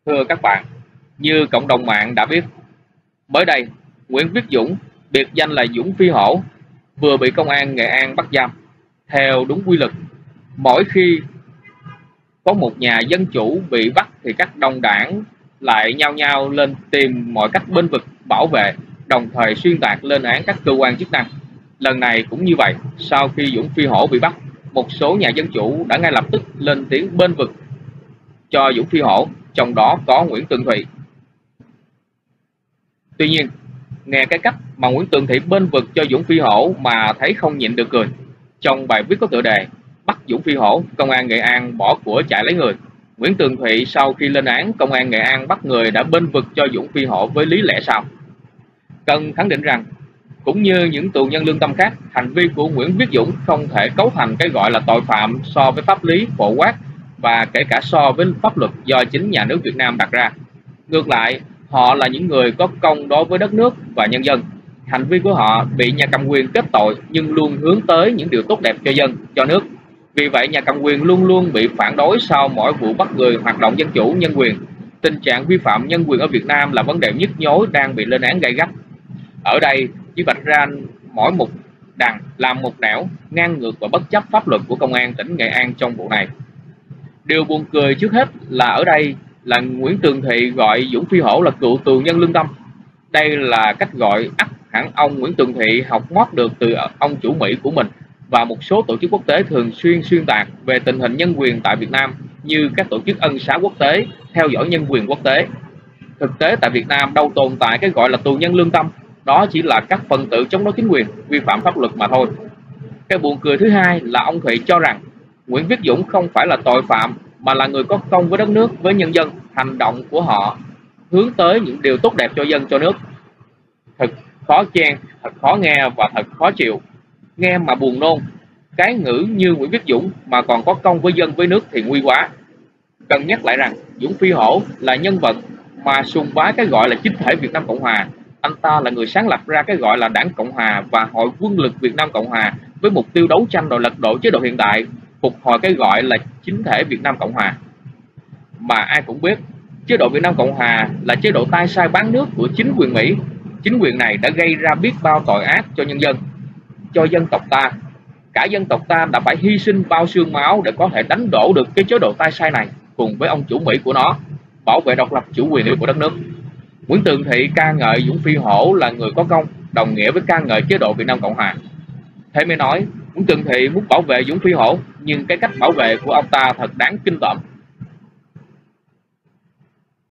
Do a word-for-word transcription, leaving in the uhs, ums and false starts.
Thưa các bạn, như cộng đồng mạng đã biết, mới đây, Nguyễn Viết Dũng, biệt danh là Dũng Phi Hổ, vừa bị công an Nghệ An bắt giam. Theo đúng quy luật, mỗi khi có một nhà dân chủ bị bắt thì các đồng đảng lại nhao nhao lên tìm mọi cách bênh vực, bảo vệ, đồng thời xuyên tạc lên án các cơ quan chức năng. Lần này cũng như vậy, sau khi Dũng Phi Hổ bị bắt, một số nhà dân chủ đã ngay lập tức lên tiếng bênh vực cho Dũng Phi Hổ, trong đó có Nguyễn Tường Thụy. Tuy nhiên, nghe cái cách mà Nguyễn Tường Thụy bênh vực cho Dũng Phi Hổ mà thấy không nhịn được cười. Trong bài viết có tựa đề "Bắt Dũng Phi Hổ, công an Nghệ An bỏ của chạy lấy người", Nguyễn Tường Thụy sau khi lên án công an Nghệ An bắt người đã bênh vực cho Dũng Phi Hổ với lý lẽ sau: cần khẳng định rằng, cũng như những tù nhân lương tâm khác, hành vi của Nguyễn Viết Dũng không thể cấu thành cái gọi là tội phạm so với pháp lý phổ quát và kể cả so với pháp luật do chính nhà nước Việt Nam đặt ra. Ngược lại, họ là những người có công đối với đất nước và nhân dân. Hành vi của họ bị nhà cầm quyền kết tội nhưng luôn hướng tới những điều tốt đẹp cho dân, cho nước. Vì vậy, nhà cầm quyền luôn luôn bị phản đối sau mỗi vụ bắt người hoạt động dân chủ, nhân quyền. Tình trạng vi phạm nhân quyền ở Việt Nam là vấn đề nhức nhối đang bị lên án gay gắt. Ở đây chỉ vạch ra mỗi một đằng làm một nẻo, ngang ngược và bất chấp pháp luật của công an tỉnh Nghệ An trong vụ này. Điều buồn cười trước hết là ở đây là Nguyễn Tường Thụy gọi Dũng Phi Hổ là cựu tù nhân lương tâm. Đây là cách gọi ắt hẳn ông Nguyễn Tường Thụy học mót được từ ông chủ Mỹ của mình và một số tổ chức quốc tế thường xuyên xuyên tạc về tình hình nhân quyền tại Việt Nam, như các tổ chức ân xá quốc tế, theo dõi nhân quyền quốc tế. Thực tế tại Việt Nam đâu tồn tại cái gọi là tù nhân lương tâm, đó chỉ là các phần tử chống đối chính quyền, vi phạm pháp luật mà thôi. Cái buồn cười thứ hai là ông Thụy cho rằng Nguyễn Viết Dũng không phải là tội phạm mà là người có công với đất nước, với nhân dân. Hành động của họ hướng tới những điều tốt đẹp cho dân, cho nước. Thật khó chen, thật khó nghe và thật khó chịu. Nghe mà buồn nôn. Cái ngữ như Nguyễn Viết Dũng mà còn có công với dân với nước thì nguy quá. Cần nhắc lại rằng Dũng Phi Hổ là nhân vật mà sùng bái cái gọi là chính thể Việt Nam Cộng Hòa. Anh ta là người sáng lập ra cái gọi là Đảng Cộng Hòa và Hội Quân lực Việt Nam Cộng Hòa với mục tiêu đấu tranh đòi lật đổ chế độ hiện tại, phục hồi cái gọi là chính thể Việt Nam Cộng Hòa. Mà ai cũng biết, chế độ Việt Nam Cộng Hòa là chế độ tay sai bán nước của chính quyền Mỹ. Chính quyền này đã gây ra biết bao tội ác cho nhân dân, cho dân tộc ta. Cả dân tộc ta đã phải hy sinh bao xương máu để có thể đánh đổ được cái chế độ tay sai này cùng với ông chủ Mỹ của nó, bảo vệ độc lập chủ quyền của đất nước. Nguyễn Tường Thụy ca ngợi Dũng Phi Hổ là người có công, đồng nghĩa với ca ngợi chế độ Việt Nam Cộng Hòa. Thế mới nói, Nguyễn Tường Thụy muốn bảo vệ Dũng Phi Hổ, nhưng cái cách bảo vệ của ông ta thật đáng kinh tởm.